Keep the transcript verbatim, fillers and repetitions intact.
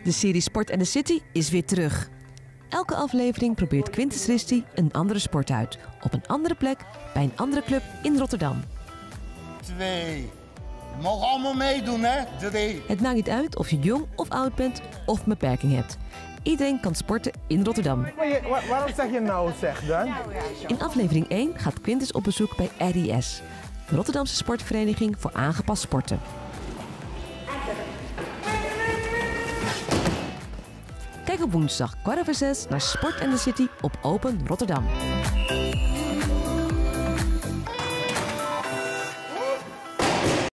De serie Sport and the City is weer terug. Elke aflevering probeert Quintus Risti een andere sport uit. Op een andere plek, bij een andere club in Rotterdam. Twee. Je mag allemaal meedoen, hè? Drie. Het maakt niet uit of je jong of oud bent of een beperking hebt. Iedereen kan sporten in Rotterdam. Maar je, waarom zeg je nou zeg dan? In aflevering één gaat Quintus op bezoek bij R I S, de Rotterdamse sportvereniging voor aangepast sporten. Kijk op woensdag kwart over zes naar Sport and the City op Open Rotterdam.